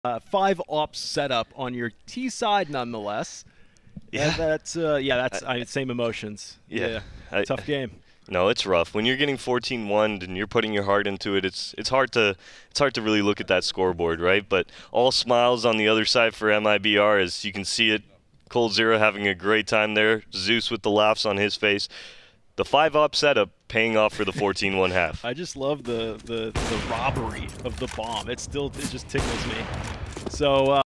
Five ops setup on your T side, nonetheless. Yeah. That's same emotions. Yeah. Tough game. No, it's rough. When you're getting 14-1 and you're putting your heart into it, it's hard to really look at that scoreboard, right? But all smiles on the other side for MIBR, as you can see it. Coldzera having a great time there. Zeus with the laughs on his face. The 5-op setup paying off for the 14-1 half. I just love the robbery of the bomb. It just tickles me. So.